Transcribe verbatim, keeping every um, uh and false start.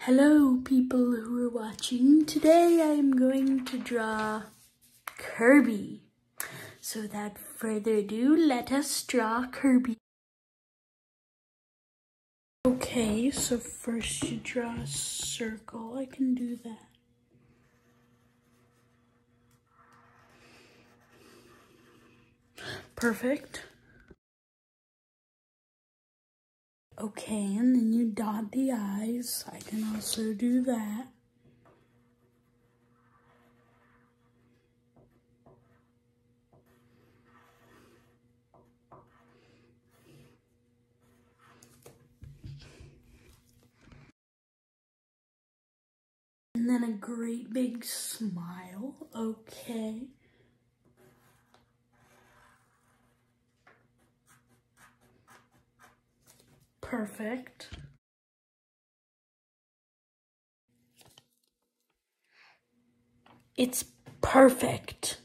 Hello people who are watching. Today I'm going to draw Kirby. So without further ado, let us draw Kirby. Okay, so first you draw a circle. I can do that. Perfect. Okay, and then you dot the eyes. I can also do that. And then a great big smile. Okay. Perfect. It's perfect.